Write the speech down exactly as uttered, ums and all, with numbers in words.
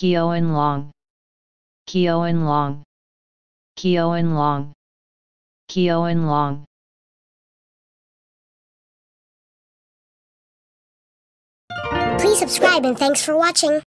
Keoan Long, Keoan Long, Keoan Long, Keoan Long. Please subscribe and thanks for watching.